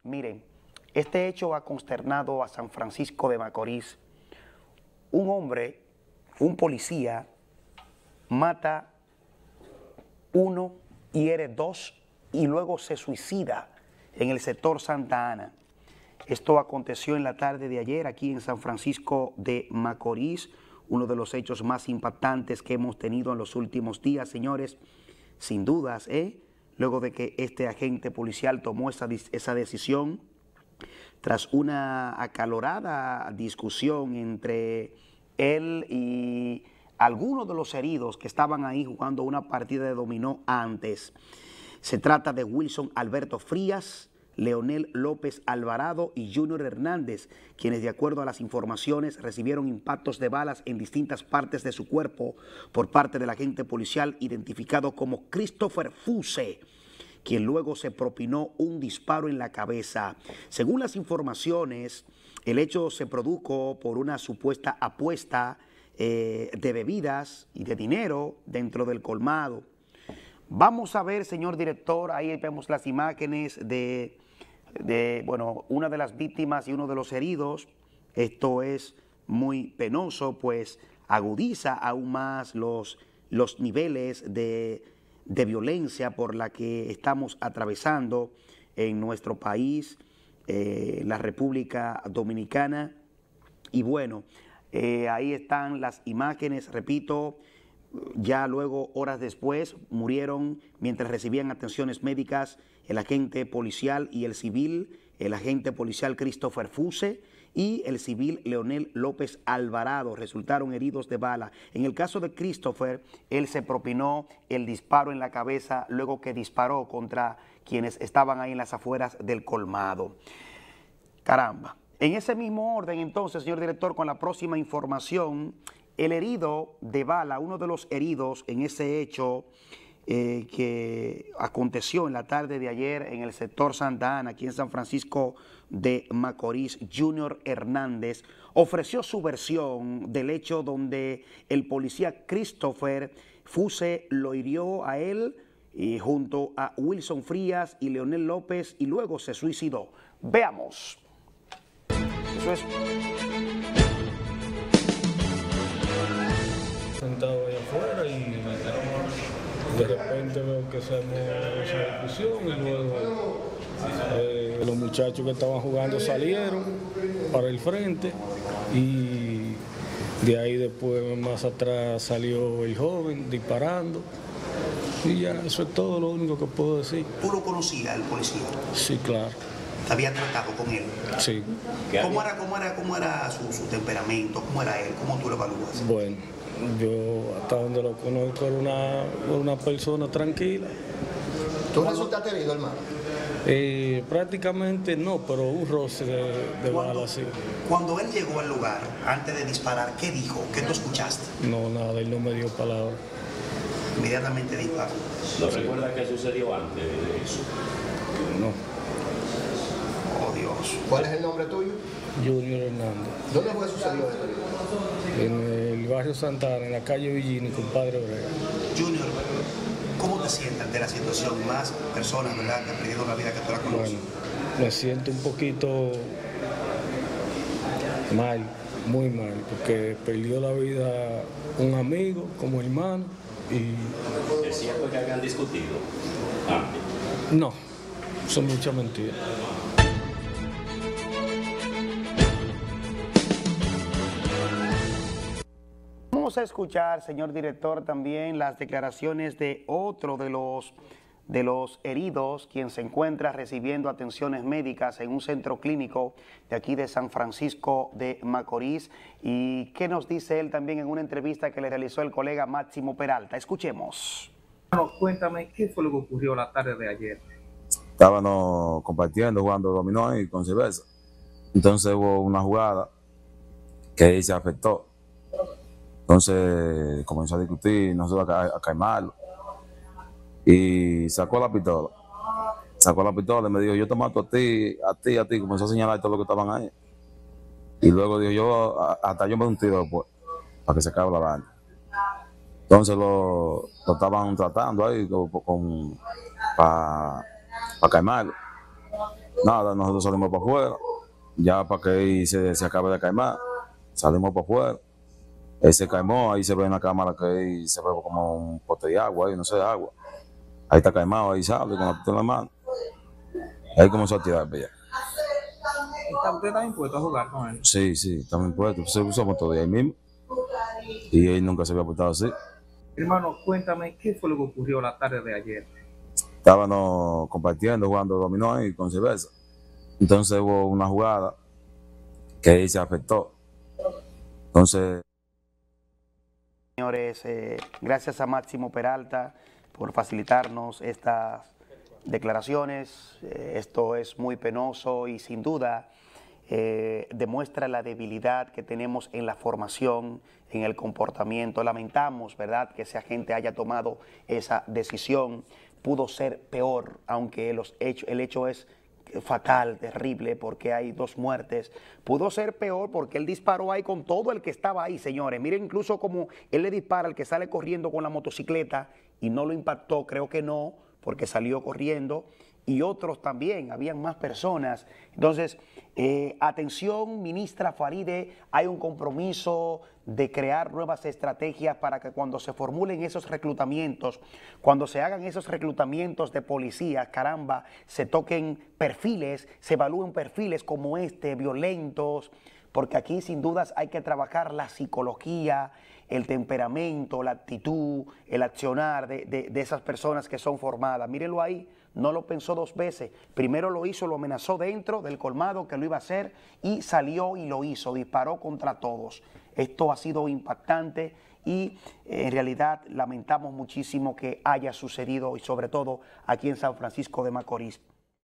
Miren, este hecho ha consternado a San Francisco de Macorís. Un hombre, un policía, mata uno, hiere dos y luego se suicida en el sector Santa Ana. Esto aconteció en la tarde de ayer aquí en San Francisco de Macorís, uno de los hechos más impactantes que hemos tenido en los últimos días, señores, sin dudas, luego de que este agente policial tomó esa decisión tras una acalorada discusión entre él y algunos de los heridos que estaban ahí jugando una partida de dominó antes. Se trata de Wilson Alberto Frías, Leonel López Alvarado y Junior Hernández, quienes de acuerdo a las informaciones recibieron impactos de balas en distintas partes de su cuerpo por parte del agente policial identificado como Christopher Fuse, quien luego se propinó un disparo en la cabeza. Según las informaciones, el hecho se produjo por una supuesta apuesta de bebidas y de dinero dentro del colmado. Vamos a ver, señor director, ahí vemos las imágenes de una de las víctimas y uno de los heridos. Esto es muy penoso, pues agudiza aún más los niveles de violencia por la que estamos atravesando en nuestro país, la República Dominicana. Y bueno, ahí están las imágenes, repito. Ya luego, horas después, murieron mientras recibían atenciones médicas el agente policial y el civil, el agente policial Christopher Fuse y el civil Leonel López Alvarado. Resultaron heridos de bala. En el caso de Christopher, él se propinó el disparo en la cabeza luego que disparó contra quienes estaban ahí en las afueras del colmado. Caramba. En ese mismo orden, entonces, señor director, con la próxima información, el herido de bala, uno de los heridos en ese hecho que aconteció en la tarde de ayer en el sector Santa Ana, aquí en San Francisco de Macorís, Junior Hernández, ofreció su versión del hecho donde el policía Christopher Fuse lo hirió a él junto a Wilson Frías y Leonel López y luego se suicidó. Veamos. Eso es. Sentado ahí afuera y de repente veo que se armó esa discusión y luego los muchachos que estaban jugando salieron para el frente y de ahí después más atrás salió el joven disparando y ya eso es todo lo único que puedo decir. ¿Tú lo conocías, el policía? Sí, claro. ¿Te había tratado con él? Sí. ¿Cómo era su temperamento? ¿Cómo era él? ¿Cómo tú lo evalúas? Bueno, yo hasta donde lo conozco era una persona tranquila. ¿Tú resultaste herido, hermano? Prácticamente no, pero un roce de bala, sí. Cuando él llegó al lugar, antes de disparar, ¿qué dijo? ¿Qué tú escuchaste? No, nada, él no me dio palabra. Inmediatamente disparó. ¿No recuerda qué sucedió antes de eso? No. Oh, Dios. ¿Cuál es el nombre tuyo? Junior Hernández. ¿Dónde fue sucedido esto? En el barrio Santana, en la calle Villini, compadre Obrera. Junior, ¿cómo te sientes de la situación? Más personas, ¿verdad?, que han perdido la vida que tú la conoces. Bueno, me siento un poquito mal, muy mal, porque perdió la vida un amigo como hermano y... ¿Es cierto que habían discutido antes? No, son muchas mentiras. Vamos a escuchar, señor director, también las declaraciones de otro de los heridos, quien se encuentra recibiendo atenciones médicas en un centro clínico de aquí de San Francisco de Macorís. ¿Y qué nos dice él también en una entrevista que le realizó el colega Máximo Peralta? Escuchemos. Bueno, cuéntame, ¿qué fue lo que ocurrió la tarde de ayer? Estábamos compartiendo, jugando dominó ahí con cerveza. Entonces hubo una jugada que ahí se afectó. Entonces comenzó a discutir, nosotros a calmarlo. Y sacó la pistola. Y me dijo, yo te mato a ti. Comenzó a señalar todo lo que estaban ahí. Y luego dijo, hasta yo me doy un tiro después, para que se acabe la banda. Entonces lo estaban tratando ahí para calmarlo. Nada, nosotros salimos para afuera, ya para que ahí se acabe de caimar, salimos para afuera. Él se caimó, ahí se ve en la cámara que ahí se ve como un pote de agua, ahí no sé, de agua. Ahí está caimado, ahí sale con la pistola en la mano. Ahí comenzó a tirar para allá. ¿Usted está impuesto a jugar con él? Sí, estamos impuestos, se usamos todo ahí mismo. Y él nunca se había portado así. Hermano, cuéntame qué fue lo que ocurrió la tarde de ayer. Estábamos compartiendo, jugando dominó ahí con cerveza. Entonces hubo una jugada que ahí se afectó. Entonces... Señores, gracias a Máximo Peralta por facilitarnos estas declaraciones. Esto es muy penoso y sin duda demuestra la debilidad que tenemos en la formación, en el comportamiento. Lamentamos, ¿verdad?, que ese agente haya tomado esa decisión. Pudo ser peor, aunque el hecho es fatal, terrible, porque hay 2 muertes. Pudo ser peor porque él disparó ahí con todo el que estaba ahí, señores. Miren incluso como él le dispara al que sale corriendo con la motocicleta y no lo impactó, creo que no, porque salió corriendo. Y otros también, habían más personas. Entonces, atención, ministra Faride, hay un compromiso de crear nuevas estrategias para que cuando se formulen esos reclutamientos, cuando se hagan esos reclutamientos de policías, caramba, se toquen perfiles, se evalúen perfiles como este, violentos, porque aquí sin dudas hay que trabajar la psicología, el temperamento, la actitud, el accionar de esas personas que son formadas. Mírenlo ahí, no lo pensó 2 veces. Primero lo hizo, lo amenazó dentro del colmado que lo iba a hacer y salió y lo hizo, disparó contra todos. Esto ha sido impactante y en realidad lamentamos muchísimo que haya sucedido y sobre todo aquí en San Francisco de Macorís.